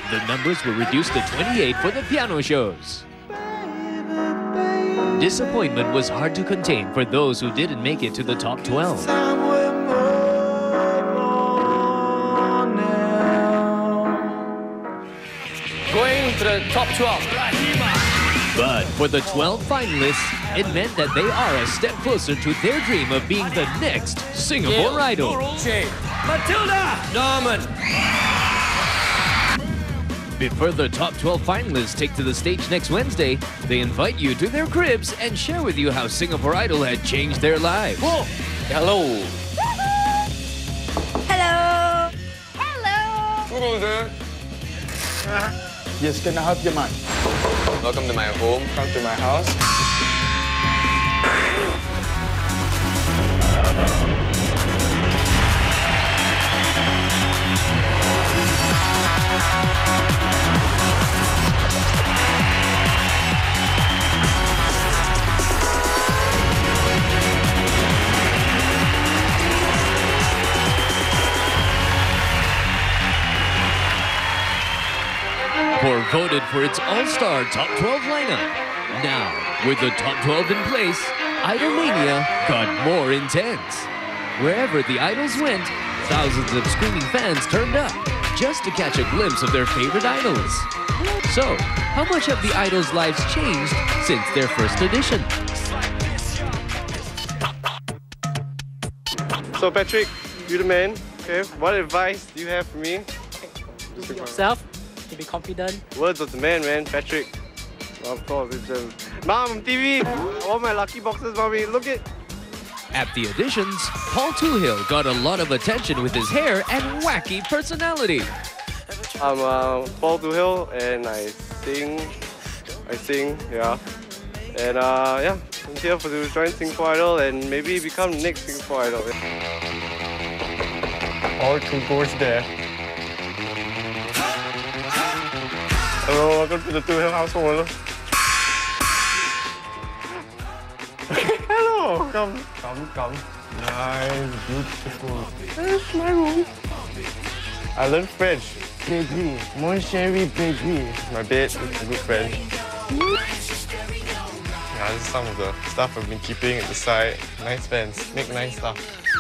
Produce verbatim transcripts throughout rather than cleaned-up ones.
the numbers were reduced to twenty-eight for the piano shows. Disappointment was hard to contain for those who didn't make it to the top twelve. Going to the top twelve. But for the twelve finalists, it meant that they are a step closer to their dream of being the next Singapore Idol. Matilda Norman. Before the top twelve finalists take to the stage next Wednesday, they invite you to their cribs and share with you how Singapore Idol had changed their lives. Whoa. Hello. Hello. Hello. Hello there. Yes, can I help you, man? Welcome to my home. Come to my house. Core voted for its all-star top twelve lineup. Now, with the top twelve in place, Idolmania got more intense. Wherever the idols went, thousands of screaming fans turned up just to catch a glimpse of their favorite idols. So, how much have the idols' lives changed since their first edition? So Patrick, you're the man. Okay, what advice do you have for me? Just be yourself. To be confident. Words of the man, man, Patrick. Of course, it's just... Mom, T V! All my lucky boxes, mommy, look it! At the auditions, Paul Toohill got a lot of attention with his hair and wacky personality. I'm uh, Paul Toohill and I sing, I sing, yeah. And uh, yeah, I'm here for to join Singapore Idol and maybe become the next Singapore Idol. All two goes there. Hello, welcome to the Toohill household. Hello, come, come, come. Nice, beautiful. There's my room. I learned French. Baby, mon chéri, baby. My bed with a good friend. Yeah, this is some of the stuff I've been keeping at the side. Nice fans, make nice stuff.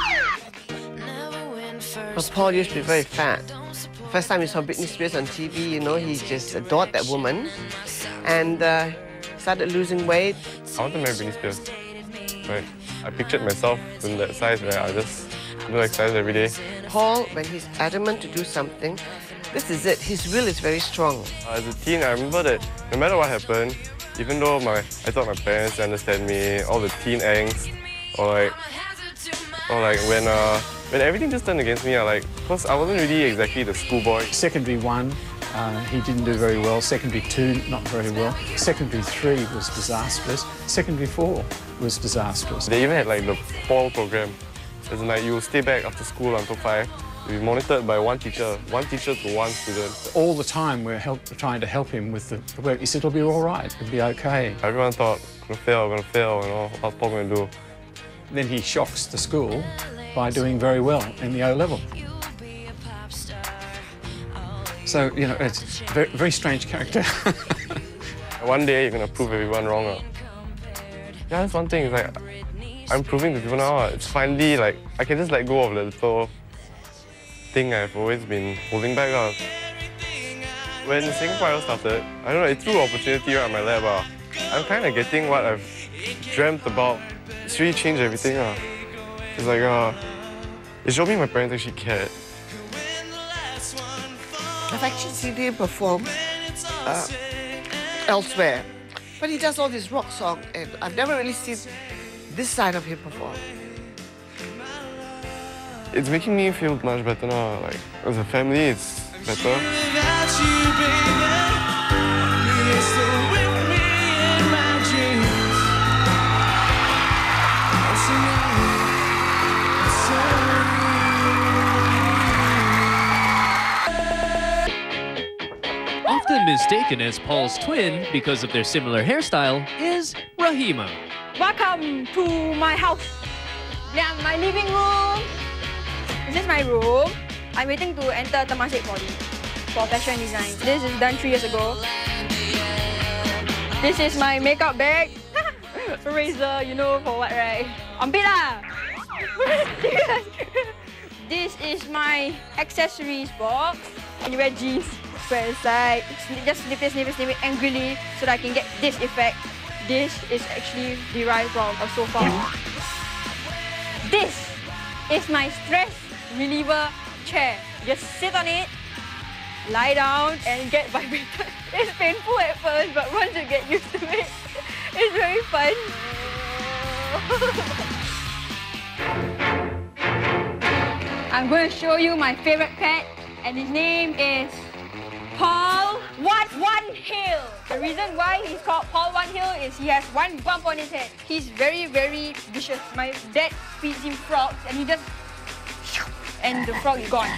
Because Paul used to be very fat. First time he saw Britney Spears on T V, you know, he just adored that woman. And uh, started losing weight. I want to marry Britney Spears. Right. I pictured myself in that size where I just do exercise every day. Paul, when he's adamant to do something, this is it. His will is very strong. Uh, as a teen, I remember that no matter what happened, even though my I thought my parents understand me, all the teen angst, or like, or like when uh, when everything just turned against me, I like, because I wasn't really exactly the schoolboy. Secondary one, uh, he didn't do very well. Secondary two, not very well. Secondary three was disastrous. Secondary four was disastrous. They even had like the fall program. As in like you stay back after school until five. You'll be monitored by one teacher, one teacher to one student. All the time we're help, trying to help him with the, the work. He said it'll be all right, it'll be okay. Everyone thought, I'm gonna fail, I'm gonna fail, you know, what's Paul gonna do? Then he shocks the school by doing very well in the O level. So, you know, it's a very, very strange character. One day you're gonna prove everyone wrong. Uh. Yeah, that's one thing, it's like, I'm proving to people now, uh, it's finally like, I can just let go of the little thing I've always been holding back. Uh. When Singapore Idol started, I don't know, it threw an opportunity right on my lap. Uh. I'm kind of getting what I've dreamt about. It's really changed everything. Uh. It's like, uh, it showed me my parents actually cared. I've actually seen him perform uh, elsewhere. But he does all this rock song, and I've never really seen this side of him perform. It's making me feel much better now. Like, as a family, it's better. Often mistaken as Paul's twin because of their similar hairstyle is Rahima. Welcome to my house. Yeah, my living room. This is my room. I'm waiting to enter Temasek Poly. for fashion design. This is done three years ago. This is my makeup bag. Razor, you know for what, right? Armpit lah! This is my accessories box. And you wear jeans, wear inside. Just snip it, snip it, snip it angrily so that I can get this effect. This is actually derived from a sofa. This is my stress reliever chair. Just sit on it, lie down and get vibrated. It's painful at first, but once you get used to it, it's very fun. I'm going to show you my favorite pet, and his name is Paul One One Hill. The reason why he's called Paul One Hill is he has one bump on his head. He's very, very vicious. My dad feeds him frogs, and he just and the frog is gone.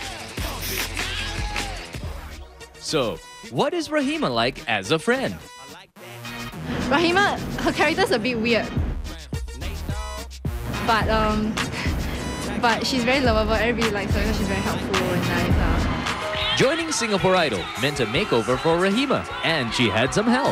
So, what is Rahima like as a friend? Rahima, her character's a bit weird. But um, but she's very lovable. Everybody likes her because she's very helpful and nice. Uh. Joining Singapore Idol meant a makeover for Rahima, and she had some help.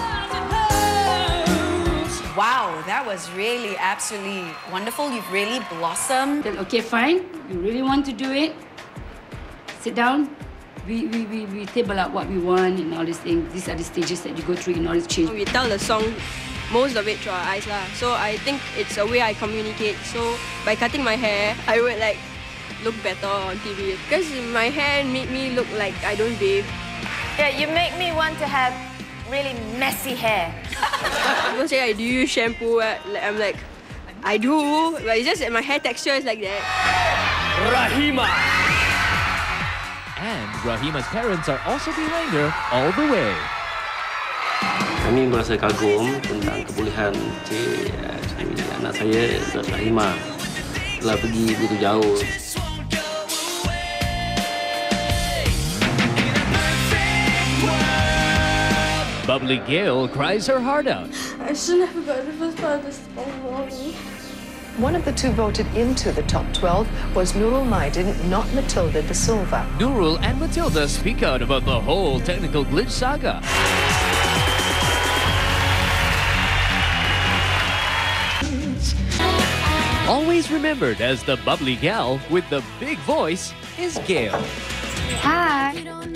Wow, that was really absolutely wonderful. You've really blossomed. Then, okay, fine. You really want to do it? Sit down. We, we, we, we table out what we want and all these things. These are the stages that you go through in order to change. We tell the song, most of it through our eyes lah. So I think it's a way I communicate. So by cutting my hair, I would like look better on T V. Because my hair made me look like I don't bathe. Yeah, you make me want to have really messy hair. People say, do you use shampoo? I'm like, I do, but it's just that my hair texture is like that. Rahima! And Rahima's parents are also behind her all the way. Kami merasa kagum tentang kebolehan cik, cik anak saya, Rahima, telah pergi begitu jauh. Bubbly Gail cries her heart out. I shouldn't have got the first part of this song. One of the two voted into the top twelve was Nurul Maidin, not Matilda De Silva. Nurul and Matilda speak out about the whole technical glitch saga. Always remembered as the bubbly gal with the big voice is Gail. Hi.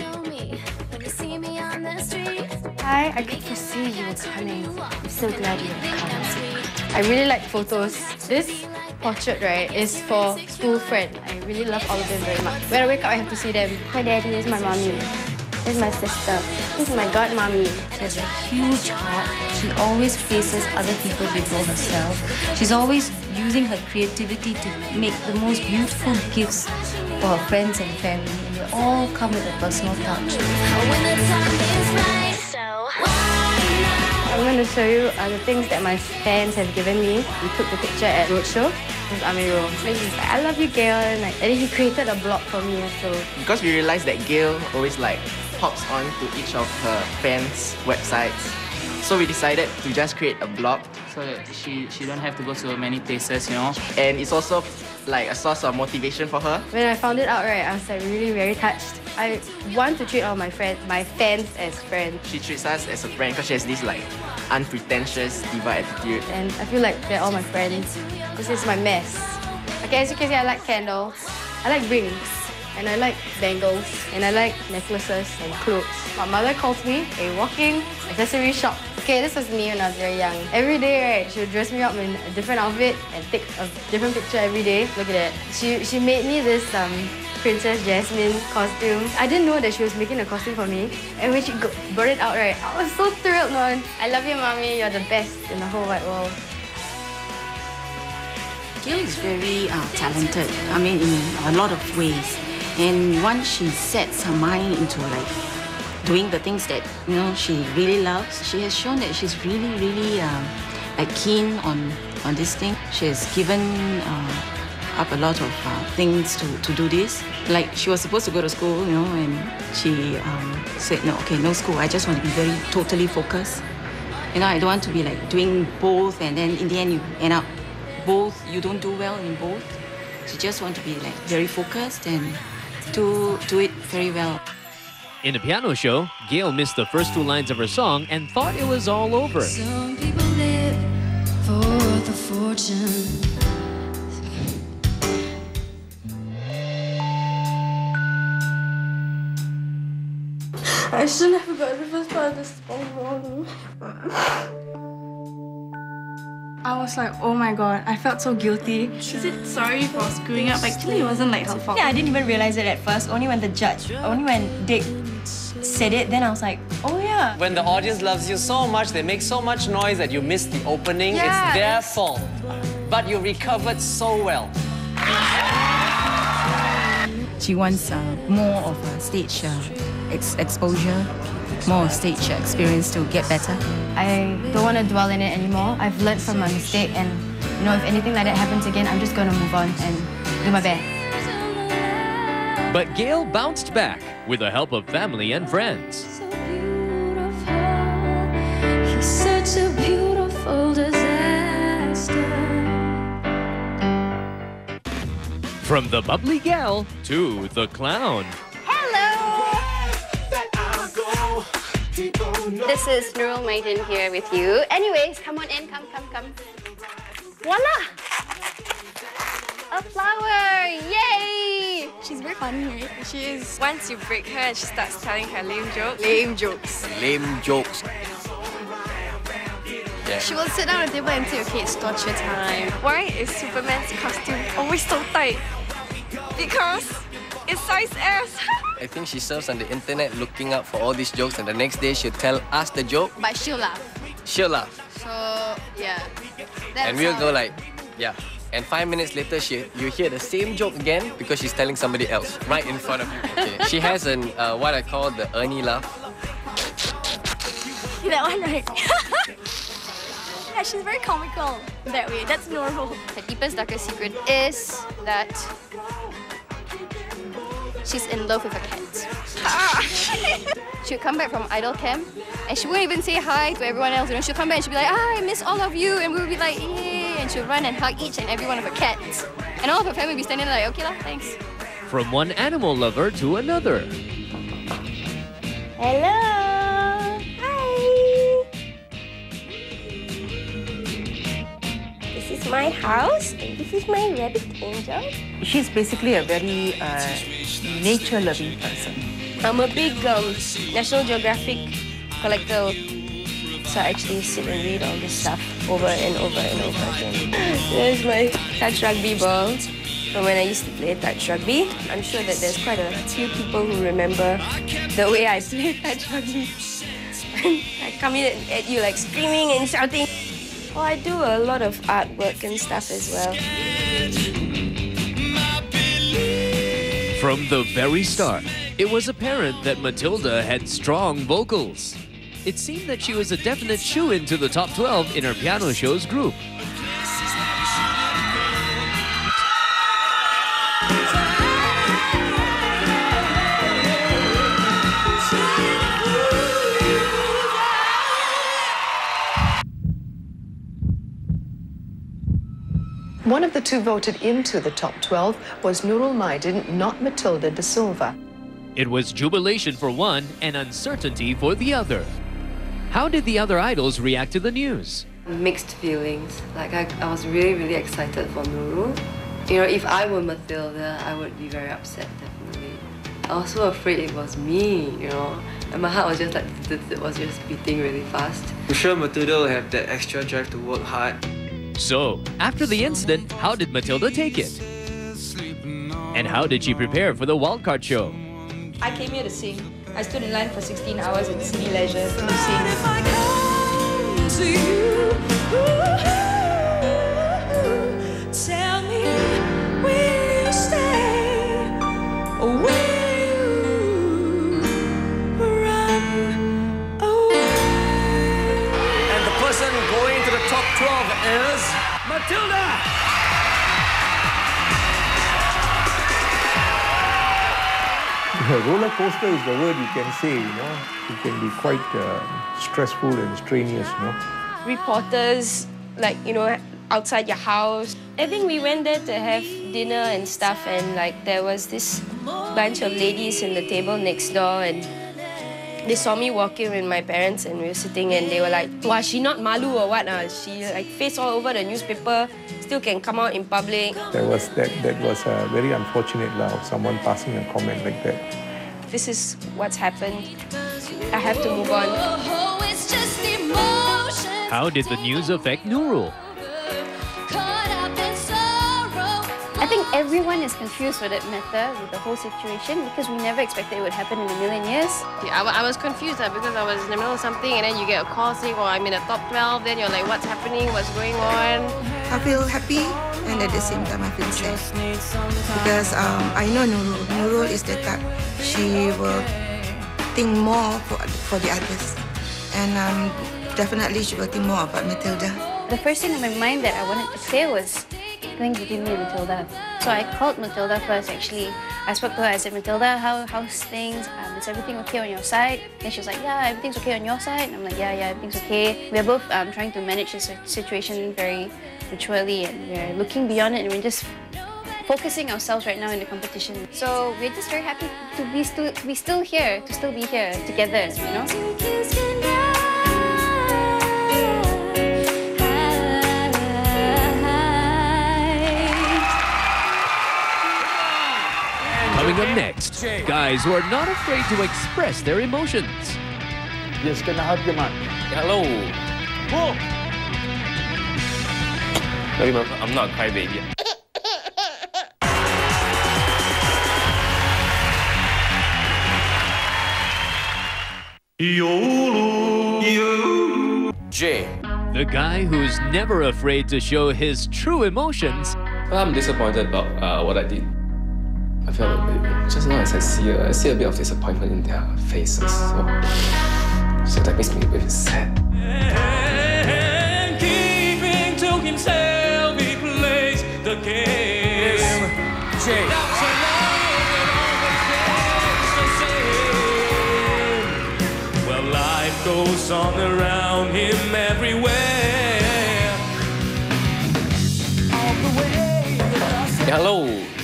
Hi, I could foresee you were coming. I'm so glad you have come. I really like photos. This portrait, right, is for school friend. I really love all of them very much. When I wake up, I have to see them. My daddy is my mommy. This is my sister. This is my godmommy. She has a huge heart. She always faces other people before herself. She's always using her creativity to make the most beautiful gifts for her friends and family. And they all come with a personal touch. I'm going to show you uh, the things that my fans have given me. We took the picture at Roadshow with Amirul. And he's like, I love you, Gail. And, like, and he created a blog for me also. Because we realized that Gail always like hops on to each of her fans' websites. So we decided to just create a blog. So that she, she don't have to go to many places, you know. And it's also like a source of motivation for her. When I found it out, right, I was like really very touched. I want to treat all my friends, my fans as friends. She treats us as a friend because she has this like unpretentious diva attitude. And I feel like they're all my friends. This is my mess. Okay, as you can see, I like candles. I like rings. And I like bangles. And I like necklaces and clothes. My mother calls me a walking accessory shop. Okay, this was me when I was very young. Every day, right, she would dress me up in a different outfit and take a different picture every day. Look at that. She, she made me this um, Princess Jasmine costume. I didn't know that she was making a costume for me. And when she got, brought it out, right, I was so thrilled, man. I love you, Mommy. You're the best in the whole wide world. Gail is very uh, talented, I mean, in a lot of ways. And once she sets her mind into like doing the things that, you know, she really loves, she has shown that she's really, really um, like keen on, on this thing. She has given uh, up a lot of uh, things to, to do this. Like, she was supposed to go to school, you know, and she um, said, no, okay, no school. I just want to be very totally focused. You know, I don't want to be like doing both and then in the end you end up both, you don't do well in both. She just want to be like very focused and do, do it very well. In a piano show, Gail missed the first two lines of her song and thought it was all over. Some people live for the fortune. I shouldn't have forgotten the first part of this song. I was like, oh my god, I felt so guilty. She said sorry for screwing up. Actually, it wasn't like her fault. Yeah, I didn't even realize it at first. Only when the judge, only when Dick said it, then I was like, oh yeah. When the audience loves you so much, they make so much noise that you miss the opening, Yeah. it's their fault. But you recovered so well. She wants uh, more of a stage uh, ex exposure, more stage experience to get better. I don't want to dwell in it anymore. I've learned from my mistake, and you know, if anything like that happens again, I'm just going to move on and do my best. But Gail bounced back with the help of family and friends. He's such a beautiful disaster. From the bubbly gal to the clown. This is Nurul Maiden here with you. Anyways, come on in, come, come, come. Voila! A flower! Yay! She's very funny, right? She is. Once you break her and she starts telling her lame jokes. Lame jokes. Lame jokes. Yeah. She will sit down at the table and say, okay, it's torture time. Why is Superman's costume always so tight? Because it's size S. I think she surfs on the internet looking up for all these jokes, and the next day she'll tell us the joke. But she'll laugh. She'll laugh. So, yeah. That's And we'll how- go like, yeah. And five minutes later, she you hear the same joke again because she's telling somebody else right in front of you. Okay. She has an uh, what I call the Ernie laugh. That one, right? Yeah, she's very comical that way. That's normal. Her deepest, darkest secret is that she's in love with a cat. She'll come back from idol camp and she won't even say hi to everyone else. You know, she'll come back and she'll be like, ah, I miss all of you. And we'll be like, yay. And she'll run and hug each and every one of her cats. And all of her family will be standing there like, okay lah, thanks. From one animal lover to another. Hello! Hi! This is my house and this is my rabbit angel. She's basically a very uh, nature-loving person. I'm a big um, National Geographic collector, so I actually sit and read all this stuff over and over and over again. There's my touch rugby ball from when I used to play touch rugby. I'm sure that there's quite a few people who remember the way I play touch rugby. I come in at you like screaming and shouting. Oh, I do a lot of artwork and stuff as well. From the very start, it was apparent that Matilda had strong vocals. It seemed that she was a definite shoo-in to the top twelve in her piano shows group. One of the two voted into the top twelve was Nurul Maiden, not Matilda De Silva. It was jubilation for one and uncertainty for the other. How did the other idols react to the news? Mixed feelings. Like, I, I was really, really excited for Nurul. You know, if I were Matilda, I would be very upset, definitely. I was so afraid it was me, you know. And my heart was just like, it was just beating really fast. I'm sure Matilda will have that extra drive to work hard. So, after the incident, how did Matilda take it? And how did she prepare for the wildcard show? I came here to sing. I stood in line for sixteen hours at Cine Leisure to sing. Tell me, will you stay or will you run away? And the person going to the top twelve is Matilda! Roller coaster is the word you can say, you know. It can be quite uh, stressful and strenuous, you know. Reporters, like, you know, outside your house. I think we went there to have dinner and stuff, and like there was this bunch of ladies in the table next door, and they saw me walking with my parents and we were sitting and they were like, "Wow, she not malu or what? Uh? She like face all over the newspaper, still can come out in public." That was that that was uh, very unfortunate lah of someone passing a comment like that. This is what's happened. I have to move on. How did the news affect Nurul? I think everyone is confused with that matter, with the whole situation, because we never expected it would happen in a million years. Yeah, I, I was confused uh, because I was in the middle of something and then you get a call saying, "Oh, I'm in the top twelve." Then you're like, "What's happening? What's going on?" I feel happy and at the same time I feel sad because um, I know Nurul. Nurul is the type she will think more for for the others, and um, definitely she will think more about Matilda. The first thing in my mind that I wanted to say was going between me and Matilda. So I called Matilda first, actually. I spoke to her, I said, "Matilda, how, how's things? Um, is everything okay on your side?" Then she was like, "Yeah, everything's okay on your side." And I'm like, "Yeah, yeah, everything's okay." We're both um, trying to manage this situation very maturely and we're looking beyond it and we're just focusing ourselves right now in the competition. So we're just very happy to be still, to be still here, to still be here together, you know? Coming up next, guys who are not afraid to express their emotions. Yes, can I have your mic? Hello. Whoa. I'm not a crybaby. Jay. The guy who's never afraid to show his true emotions. Well, I'm disappointed about uh, what I did. I felt a bit, just now as I see her, I see a bit of disappointment in their faces. So, so that makes me a bit sad. And keeping to himself, he plays the game. Jay. Well, life goes on around him everywhere. All the way. Hello.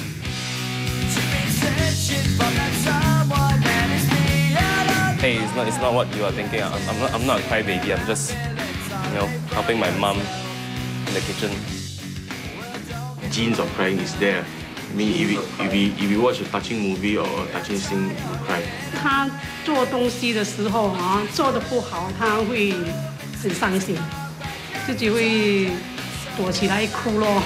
Hey, it's not, it's not what you are thinking. I'm, I'm, not, I'm not a crybaby. I'm just, you know, helping my mum in the kitchen. Genes of crying is there. I mean, if you, if you, if you watch a touching movie or a touching scene, you will cry. 他做东西的时候啊，做得不好，他会很伤心，自己会躲起来哭咯。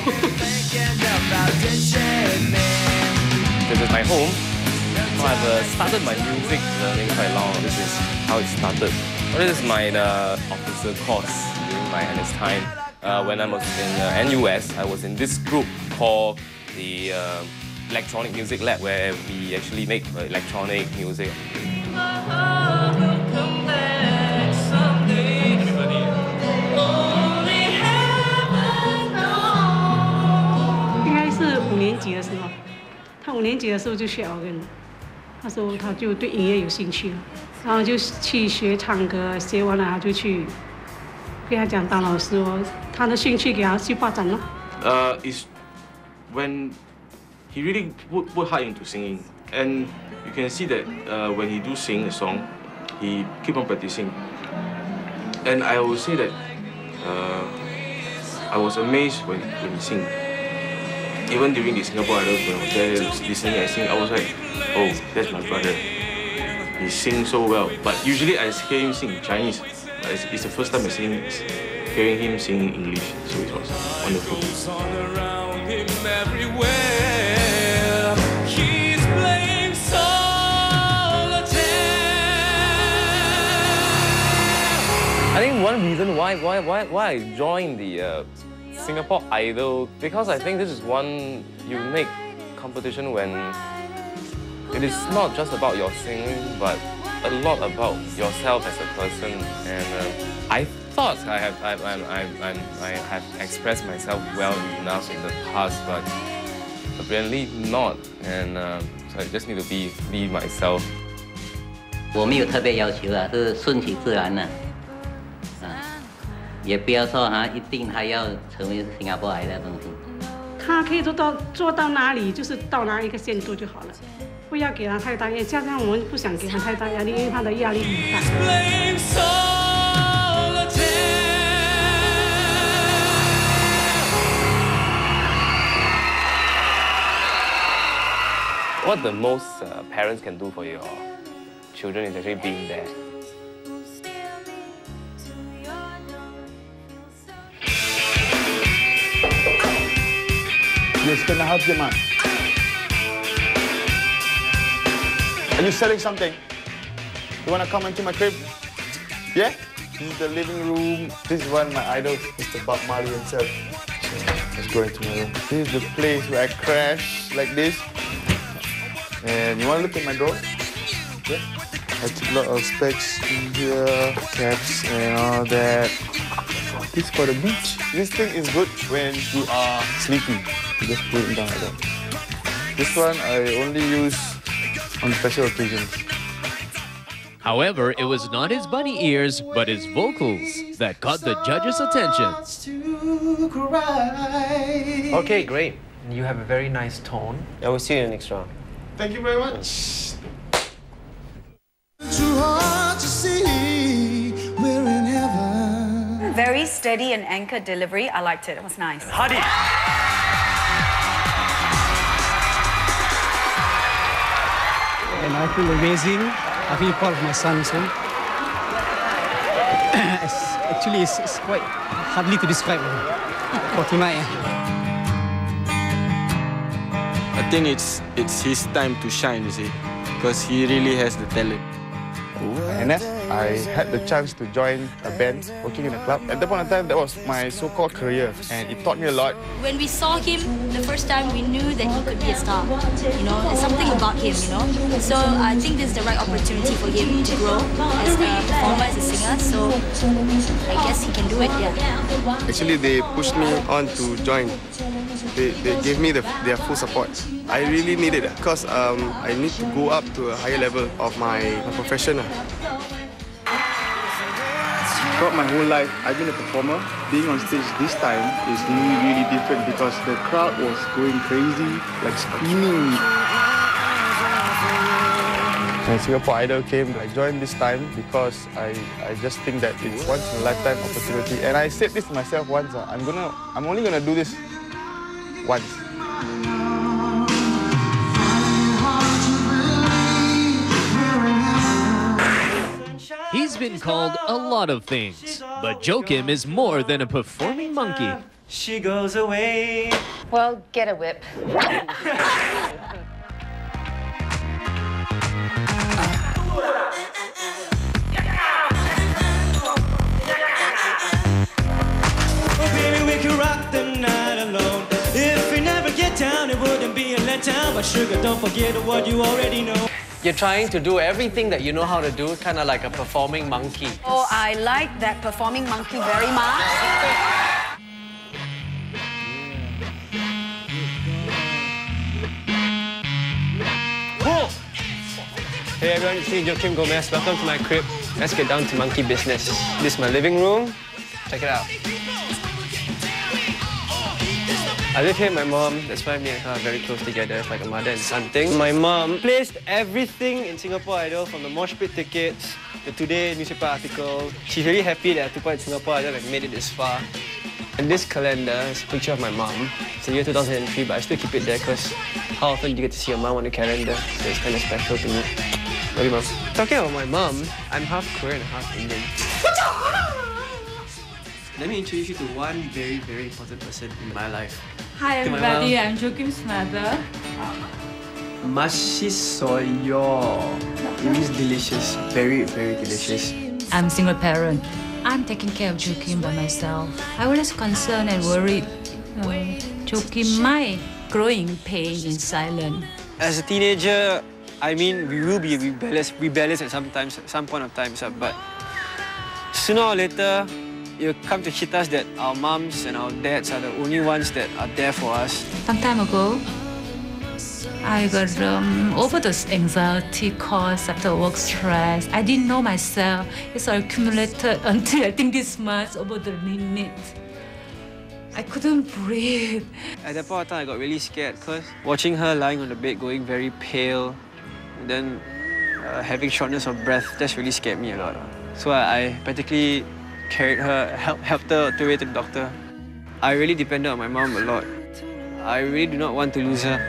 This is my home. So I've uh, started my music learning quite long. This is how it started. Well, this is my uh, officer course during my N S time. Uh, when I was in uh, N U S, I was in this group called the uh, Electronic Music Lab, where we actually make uh, electronic music. 应该是五年级的时候，他五年级的时候就学 organ。 那时候他就对音乐有兴趣了，然后就去学唱歌，学完了他就去跟他讲当老师哦，他的兴趣给他去发展了。 Uh, is when he really put, put heart into singing, and you can see that uh, when he do sing a song, he keep on practicing. And I will say that uh, I was amazed when when he sing. Even during the Singapore Idols, when I was there listening and sing, I was like, oh, that's my brother. He sings so well. But usually I hear him sing in Chinese. But it's, it's the first time I sing, hearing him sing in English, so it was wonderful. I think one reason why why why why I joined the uh, Singapore Idol, because I think this is one unique competition when it is not just about your singing, but a lot about yourself as a person. And uh, I thought I have I, I, I, I, I have expressed myself well enough in the past, but apparently not. And uh, so I just need to be be myself. 我没有特别要求啊，是顺其自然的。 也不要说哈，一定还要成为新加坡来的东西。 他可以做到做到哪里，就是到哪一个限度就好了。 不要给他太大压力，加上我们不想给他太大压力，因为他的压力很大。 What the most uh, parents can do for your children is actually being there. Yes, can I help you, man? Are you selling something? You want to come into my crib? Yeah? This is the living room. This is one of my idols, Mister Bob Marley himself. So, let's go into my room. This is the place where I crash like this. And you want to look at my drawer? Yeah? I took a lot of specs in here, caps and all that. This is for the beach. This thing is good when you are sleepy. You just put it down like that. This one I only use on special occasions. However, it was not his bunny ears, but his vocals that caught the judges' attention. Okay, great. You have a very nice tone. I will see you in the next round. Thank you very much. Too hard to see, we're in heaven. Very steady and anchored delivery. I liked it. It was nice. Hadi. And I feel amazing. I feel proud of my son also. Actually, it's, it's quite hardly to describe for tonight. I think it's it's his time to shine, you see, because he really has the talent. And then I had the chance to join a band, working in a club. At that point in time, that was my so-called career, and it taught me a lot. When we saw him the first time, we knew that he could be a star. You know, there's something about him, you know. So I think this is the right opportunity for him to grow as a performer, as a singer. So I guess he can do it, yeah. Actually, they pushed me on to join. They, they gave me the, their full support. I really needed it because um, I need to go up to a higher level of my, my profession. Throughout my whole life, I've been a performer. Being on stage this time is really, really different because the crowd was going crazy, like screaming. When Singapore Idol came, I joined this time because I, I just think that it's once in a lifetime opportunity. And I said this to myself once, uh, I'm gonna, I'm only gonna do this once. He's been called a lot of things, but Joakim is more than a performing monkey. She goes away. Well, get a whip. Oh, baby, we could rock the night alone. If we never get down, it wouldn't be a letdown. But sugar, don't forget what you already know. You're trying to do everything that you know how to do, kind of like a performing monkey. Oh, I like that performing monkey very much. Hey everyone, it's me, Joakim Gomez. Welcome to my crib. Let's get down to monkey business. This is my living room. Check it out. I live here with my mom. That's why me and her are very close together. It's like a mother and son thing. My mom placed everything in Singapore Idol, from the mosh pit tickets, the Today newspaper article. She's really happy that I took part in Singapore Idol and made it this far. And this calendar is a picture of my mom. It's the year two thousand three, but I still keep it there because how often do you get to see your mom on the calendar? So it's kind of special to me. Love you, Mom. Talking about my mom, I'm half Korean and half Indian. Let me introduce you to one very, very important person in my life. Hi To my everybody, mom. I'm Joakim's mother. Mashisoyo. It is delicious. Very, very delicious. I'm a single parent. I'm taking care of Joakim by myself. I was concerned and worried. Uh, Joakim might growing in pain in silence. As a teenager, I mean, we will be rebellious, rebellious at some times, at some point of time, but sooner or later, it'll come to hit us that our moms and our dads are the only ones that are there for us. Some time ago, I got um, overdose anxiety caused after work stress. I didn't know myself. It's accumulated until I think this much over the limit. I couldn't breathe. At that point of time, I got really scared because watching her lying on the bed, going very pale, then uh, having shortness of breath, that's really scared me a lot. So I, I practically carried her, help, helped her to way to the doctor. I really depended on my mom a lot. I really do not want to lose her.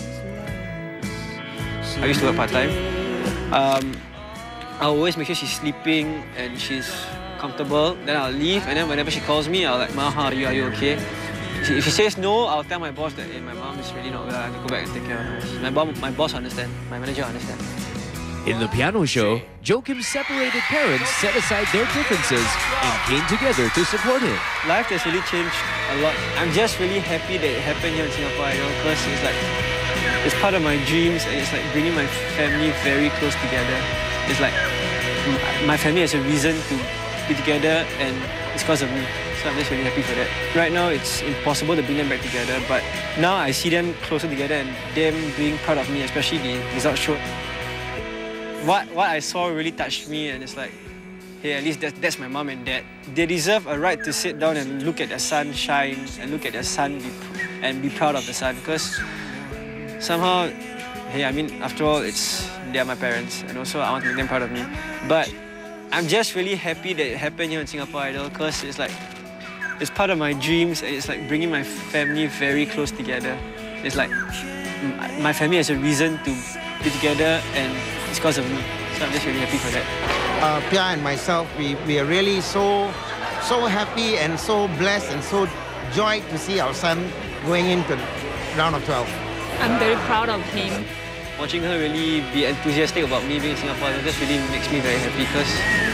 I used to work part-time. Um, I'll always make sure she's sleeping and she's comfortable. Then I'll leave, and then whenever she calls me, I'll like, Ma, how are you? Are you okay? If she says no, I'll tell my boss that hey, my mom is really not well. I can go back and take care of her. My, mom, my boss understand. My manager understand. In the piano show, Joachim's separated parents set aside their differences and came together to support him. Life has really changed a lot. I'm just really happy that it happened here in Singapore Idol because it's like, it's part of my dreams and it's like bringing my family very close together. It's like, my family has a reason to be together and it's because of me. So I'm just really happy for that. Right now, it's impossible to bring them back together, but now I see them closer together and them being proud of me, especially the result show. What, what I saw really touched me, and it's like, hey, at least that, that's my mom and dad. They deserve a right to sit down and look at their son shine and look at their son be, and be proud of the son, because somehow, hey, I mean, after all, it's they're my parents, and also I want to make them proud of me. But I'm just really happy that it happened here in Singapore Idol, because it's like, it's part of my dreams, and it's like bringing my family very close together. It's like, my family has a reason to be together, and it's because of me. So I'm just really happy for that. Uh, Pia and myself, we, we are really so, so happy and so blessed and so joyed to see our son going into the round of twelve. I'm very proud of him. Watching her really be enthusiastic about me being in Singapore, that just really makes me very happy because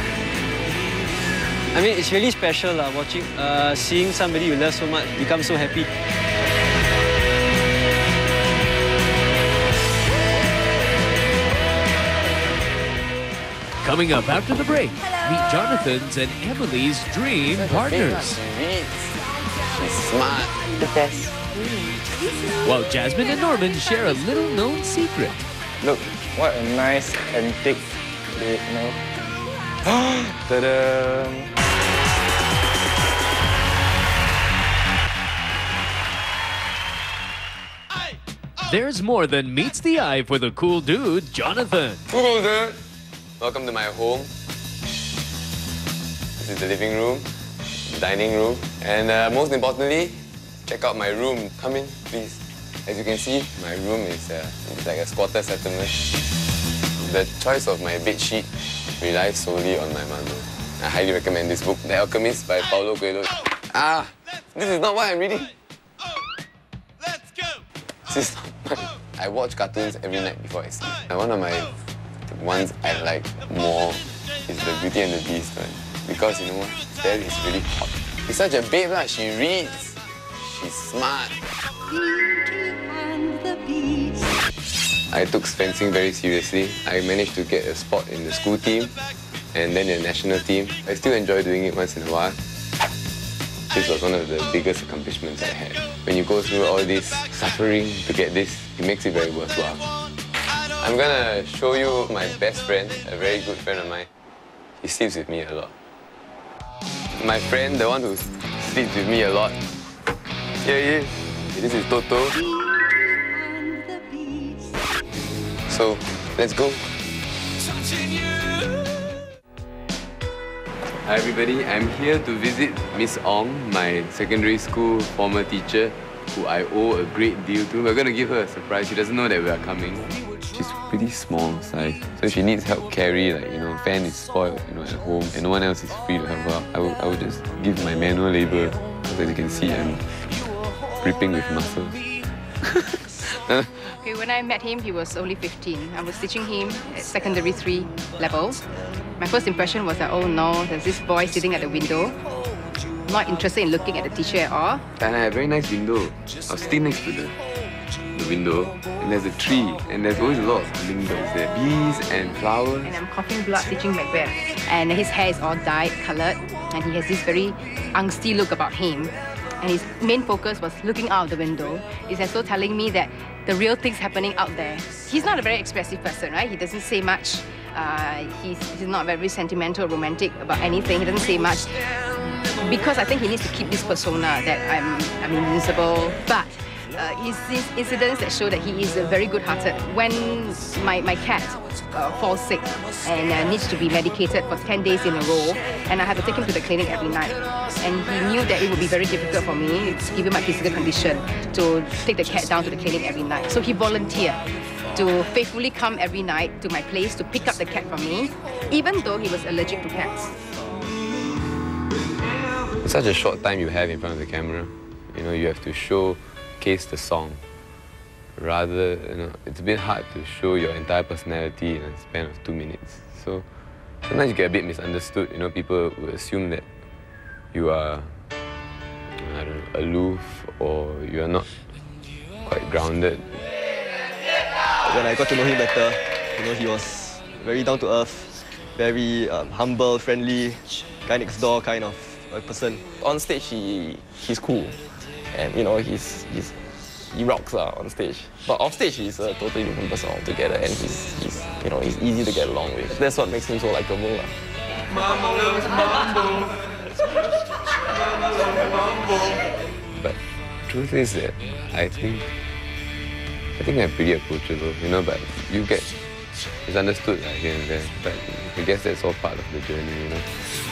I mean, it's really special uh, watching, uh, seeing somebody you love so much become so happy. Coming up after the break, meet Jonathan's and Emily's dream partners. She's smart. The best. While Jasmine and Norman share a little-known secret. Look, what a nice antique bed, you know. Ta-da! There's more than meets the eye for the cool dude, Jonathan. Cool dude! Welcome to my home. This is the living room, the dining room, and uh, most importantly, check out my room. Come in, please. As you can see, my room is uh, it's like a squatter settlement. The choice of my bed sheet relies solely on my mother. I highly recommend this book, The Alchemist by Paulo Coelho. Ah, this is not what I'm reading. This is not my... I watch cartoons every night before I sleep. And one of my ones I like more is the Beauty and the Beast one. Because, you know what? There is really hot. She's such a babe, lah. She reads. She's smart. I took fencing very seriously. I managed to get a spot in the school team and then the national team. I still enjoy doing it once in a while. This was one of the biggest accomplishments I had. When you go through all this suffering to get this, it makes it very worthwhile. I'm gonna show you my best friend, a very good friend of mine. He sleeps with me a lot. My friend, the one who sleeps with me a lot. Here he is. This is Toto. So, let's go. Hi everybody, I'm here to visit Miss Ong, my secondary school former teacher, who I owe a great deal to. We're gonna give her a surprise. She doesn't know that we are coming. She's pretty small size, so she needs help carry, like, you know, Fan is spoiled, you know, at home, and no one else is free to help her out. I will, I will just give my manual labor, so as you can see, I'm dripping with muscle. Okay, when I met him, he was only fifteen. I was teaching him at secondary three level. My first impression was that, oh no, there's this boy sitting at the window, not interested in looking at the teacher at all. And I have a very nice window. I was sitting next to the, the window, and there's a tree, and there's always a lot of hummingbirds there. Bees and flowers. And I'm coughing blood teaching Macbeth. And his hair is all dyed, coloured, and he has this very angsty look about him. And his main focus was looking out of the window. It's as though telling me that the real thing's happening out there. He's not a very expressive person, right? He doesn't say much. Uh, he's, he's not very sentimental or romantic about anything. He doesn't say much. Because I think he needs to keep this persona that I'm, I'm invincible. But uh, these incidents that show that he is uh, very good-hearted. When my, my cat uh, falls sick and uh, needs to be medicated for ten days in a row, and I have to take him to the clinic every night, and he knew that it would be very difficult for me, given my physical condition, to take the cat down to the clinic every night. So he volunteered to faithfully come every night to my place to pick up the cat from me, even though he was allergic to cats. It's such a short time you have in front of the camera. You know, you have to showcase the song. Rather, you know, it's a bit hard to show your entire personality in a span of two minutes. So sometimes you get a bit misunderstood. You know, people will assume that you are, I don't know, aloof or you are not quite grounded. When I got to know him better, you know, he was very down to earth, very um, humble, friendly, guy next door kind of a person. On stage, he he's cool, and you know, he's he's he rocks uh, on stage. But off stage, he's a totally different person altogether, and he's he's you know he's easy to get along with. That's what makes him so likable. Uh. But truth is that I think. I think I'm pretty approachable, you know, but you get misunderstood like, here and there. But I guess that's all part of the journey, you know.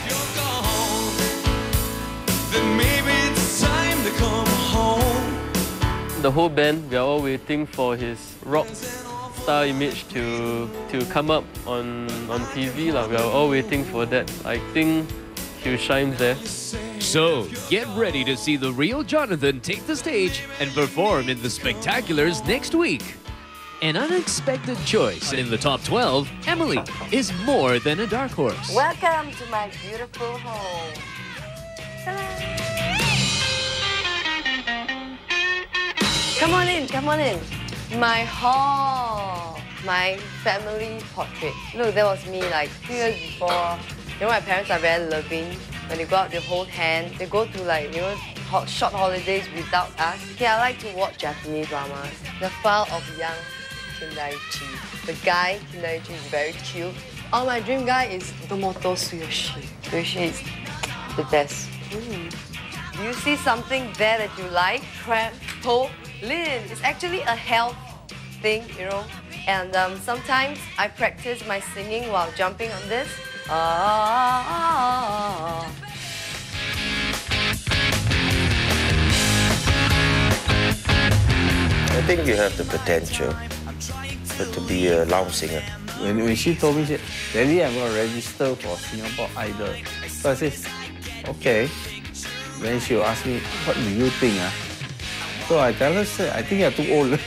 Then maybe it's time to come home. The whole band, we are all waiting for his rock star image to to come up on on T V. La. We are all waiting for that. I think he'll shine there. So, get ready to see the real Jonathan take the stage and perform in the Spectaculars next week. An unexpected choice in the top twelve, Emily is more than a dark horse. Welcome to my beautiful home. Come on in, come on in. My hall, my family portrait. Look, that was me like two years before. You know, my parents are very loving. When they go out, they hold hands. They go to like, you know, hot, short holidays without us. Okay, I like to watch Japanese dramas. The File of Young Kindaichi. The guy, Kindaichi, is very cute. Oh, my dream guy is Domoto Tsuyoshi. Tsuyoshi is the best. Mm. Do you see something there that you like? Trampoline. It's actually a health thing, you know. And um, sometimes I practice my singing while jumping on this. Ah. I think you have the potential to be a lounge singer. When, when she told me, she said, Daddy, I'm going to register for Singapore Idol. So I said, okay. Then she'll ask me, what do you think? Ah? So I tell her, I think you're too old.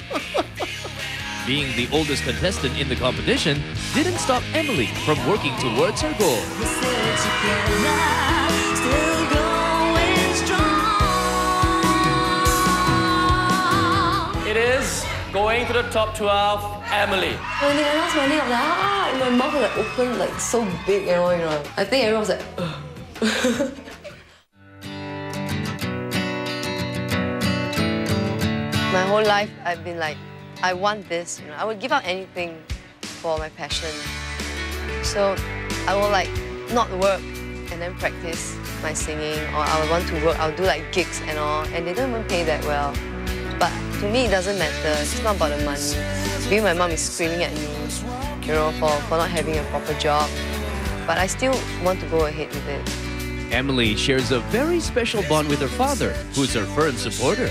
Being the oldest contestant in the competition didn't stop Emily from working towards her goal. It is going to the top twelve, Emily. When they announced my name, I was like, ah, and my mouth was like open, like so big, you know, you know. I think everyone was like, ugh. My whole life, I've been like, I want this, you know. I would give up anything for my passion. So I will like not work and then practice my singing, or I would want to work, I'll do like gigs and all, and they don't even pay that well. But to me, it doesn't matter. It's not about the money. Maybe my mom is screaming at me, you know, for, for not having a proper job. But I still want to go ahead with it. Emily shares a very special bond with her father, who's her firm supporter.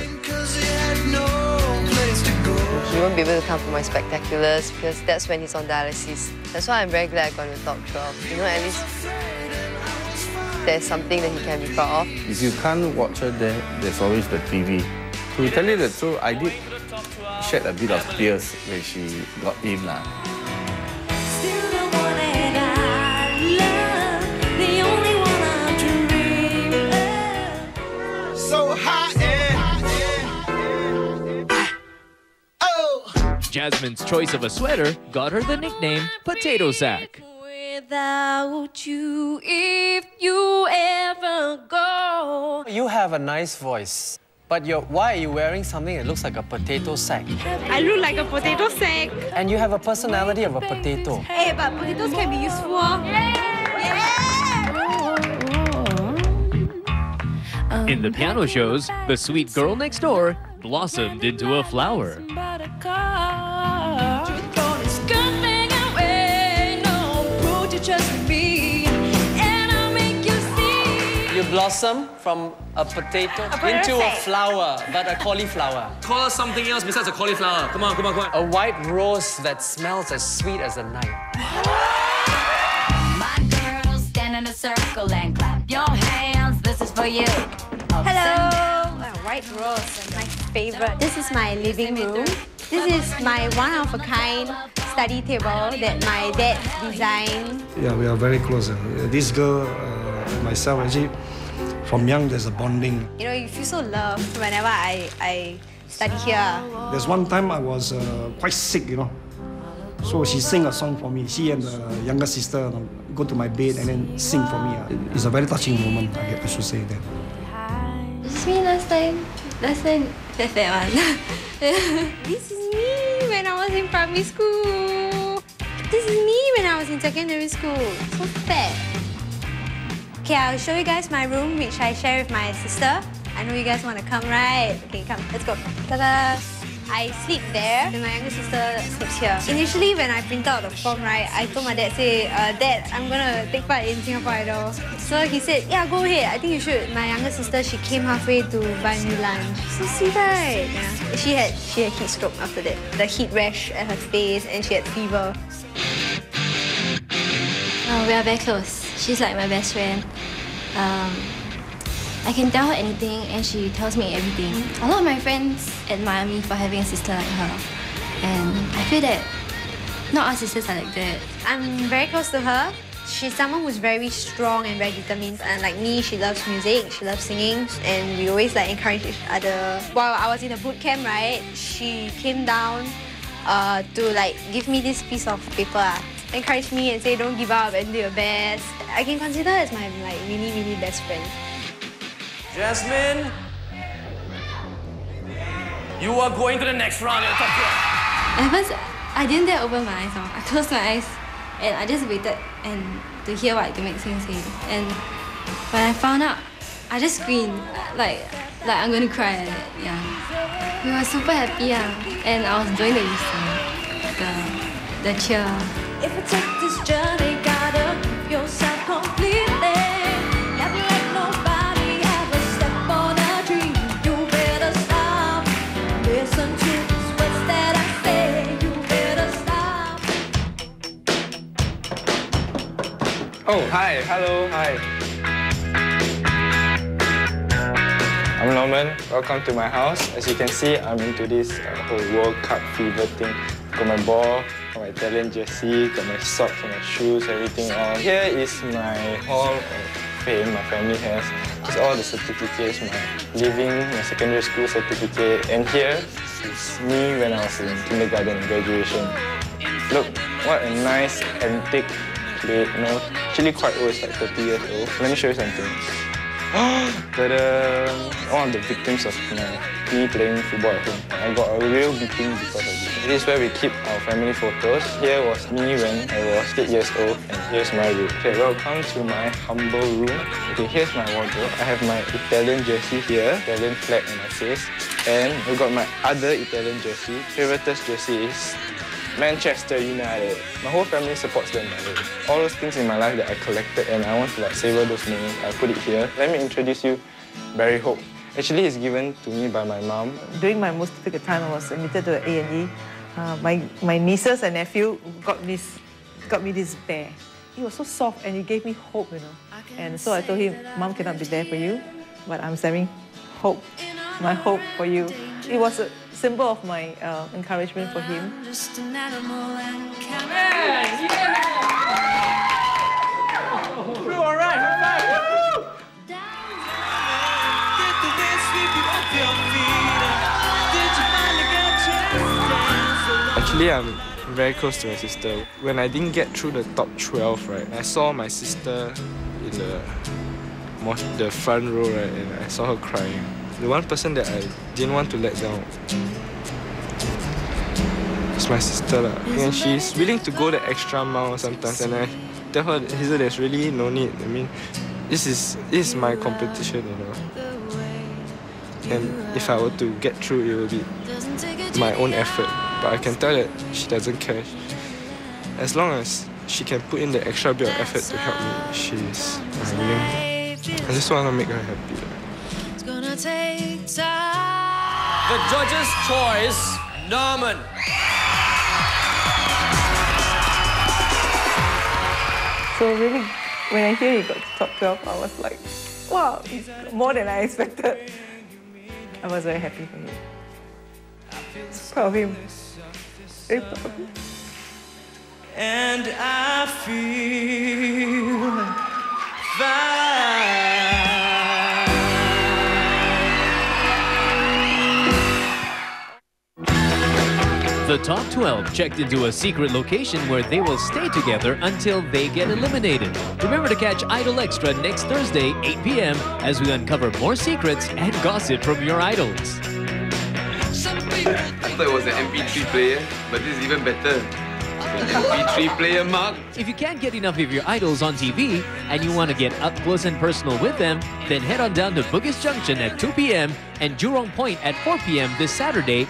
He won't be able to come for my Spectaculars because that's when he's on dialysis. That's why I'm very glad I got in the top twelve. You know, at least there's something that he can be proud of. If you can't watch her there, there's always the T V. To tell you the truth, I did shed a bit of tears when she got in. Lah. So high Jasmine's choice of a sweater got her the nickname Potato Sack. Without you, if you ever go. You have a nice voice, but you're, why are you wearing something that looks like a potato sack? I look like a potato sack. And you have a personality of a potato. Hey, but potatoes can be useful. In the piano shows, the sweet girl next door blossomed into a flower. You blossom from a potato, A potato into a sack. flower, but a cauliflower. Call us something else besides a cauliflower. Come on, come on, come on. A white rose that smells as sweet as the night. My girls stand in a circle and clap your hands. This is for you. Hello! A white rose, my favorite. This is my living room. This is my one-of-a-kind study table that my dad designed. Yeah, we are very close. Uh, This girl, uh, myself, actually, from young, there's a bonding. You know, you feel so loved whenever I, I study here. There's one time I was uh, quite sick, you know. So she sang a song for me. She and the younger sister um, go to my bed and then sing for me. Uh, It's a very touching moment, I I should say that. This is me last time. Last time, that's that one. This is me when I was in primary school. This is me when I was in secondary school. So fat. Okay, I'll show you guys my room, which I share with my sister. I know you guys want to come, right? Okay, come, let's go. Ta-da! I sleep there, and my younger sister sleeps here. Initially, when I printed out the form, right, I told my dad, say, uh, Dad, I'm gonna take part in Singapore Idol. So he said, yeah, go ahead, I think you should. My younger sister, she came halfway to buy me lunch. So sweet, right? Yeah. She had, she had heat stroke after that. The heat rash at her face, and she had fever. Oh, we are very close. She's like my best friend. Um, I can tell her anything and she tells me everything. A lot of my friends admire me for having a sister like her. And I feel that not all sisters are like that. I'm very close to her. She's someone who's very strong and very determined. And like me, she loves music, she loves singing, and we always like encourage each other. While I was in a boot camp, right, she came down uh, to like give me this piece of paper, uh, encourage me and say don't give up and do your best. I can consider her as my like really, really best friend. Jasmine, you are going to the next round. You're top At first, I didn't dare open my eyes. I closed my eyes and I just waited and to hear what the Maxine say. And when I found out, I just screamed like like I'm going to cry. Like that. Yeah, we were super happy. Yeah. And I was doing the whistle, the the cheer. If I take this journey, gotta give yourself completely. Never let nobody ever step on a dream. You better stop. Listen to these words that I say. You better stop. Oh, hi, hello, hi. I'm Norman, welcome to my house. As you can see, I'm into this uh, whole World Cup fever thing. Got my ball, got my Italian jersey, got my socks and my shoes, everything on. Here is my hall of fame my family has. It's all the certificates, my living, my secondary school certificate. And here is me when I was in kindergarten graduation. Look, what a nice antique plate, you know, actually quite old, it's like thirty years old. Let me show you something. Ta-da! One of the victims of my me playing football at home. I got a real beating because of this. This is where we keep our family photos. Here was me when I was eight years old, and here's my room. Okay, welcome to my humble room. Okay, here's my wardrobe. I have my Italian jersey here, Italian flag on my face, and I got my other Italian jersey. Favoriteest jersey is Manchester United. My whole family supports them, by the way. All those things in my life that I collected and I want to like savor those moments, I put it here. Let me introduce you Barry Hope. Actually, it's given to me by my mom. During my most difficult time, I was admitted to A and E. Uh, my, my nieces and nephew got, this, got me this bear. He was so soft and he gave me hope, you know. And so I told him, Mom cannot be there for you, but I'm sending hope, my hope for you. It was a symbol of my uh, encouragement for him. Just an animal and can We're all right, all right. Actually, I'm very close to my sister. When I didn't get through the top twelve, right, I saw my sister in the the front row, right, and I saw her crying. The one person that I didn't want to let down is my sister, lah. And she's willing to go the extra mile sometimes, and I tell her, Hazel, there's really no need. I mean, this is this is my competition, you know. And if I were to get through, it will be my own effort. But I can tell that she doesn't care. As long as she can put in the extra bit of effort to help me, she's willing. I just want to make her happy. It's gonna take time. The judge's choice, Norman. So really, when I hear he got to top twelve, I was like, wow, it's more than I expected. I was very happy for him. Proud of him. Very proud of him. And I feel fine. The top twelve checked into a secret location where they will stay together until they get eliminated. Remember to catch Idol Extra next Thursday, eight p m as we uncover more secrets and gossip from your idols. I thought it was an M P three player, but this is even better. An M P three player, Mark. If you can't get enough of your idols on T V and you want to get up close and personal with them, then head on down to Bugis Junction at two p m and Jurong Point at four p m this Saturday.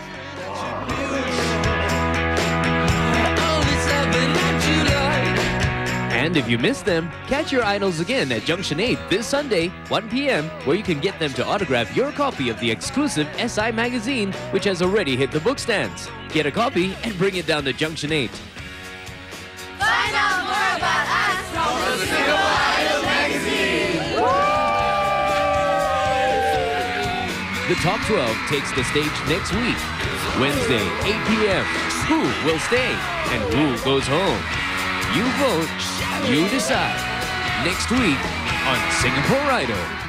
And if you miss them, catch your idols again at Junction eight this Sunday, one p m, where you can get them to autograph your copy of the exclusive S I magazine, which has already hit the bookstands. Get a copy and bring it down to Junction eight. Find out more about us from the Singapore Idol magazine. The top twelve takes the stage next week, Wednesday, eight p m Who will stay and who goes home? You vote, you decide. Next week on Singapore Idol.